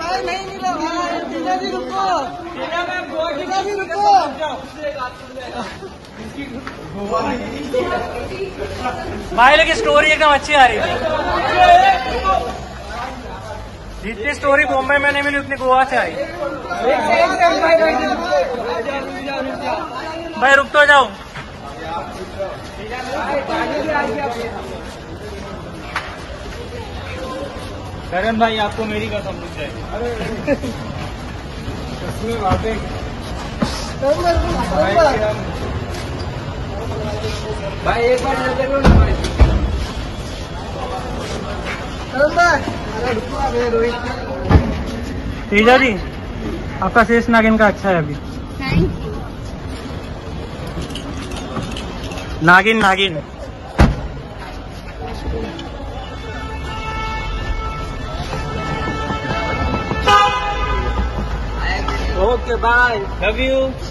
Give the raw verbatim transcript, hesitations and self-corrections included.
भाई नहीं मिला भाई, जीजा जी रुको, जीजा जी रुको। भाई लेकिन स्टोरी एकदम अच्छी आ रही थी। जितनी स्टोरी बॉम्बे में नहीं मिली उतनी गोवा से आई। भाई रुक तो जाओ। करण भाई आपको मेरी कसम लग जाएगी। भाई एक बार नजर लो ना भाई। तेजा जी आपका शेष नागिन का अच्छा है अभी। नागिन नागिन ओके बाय, लव यू।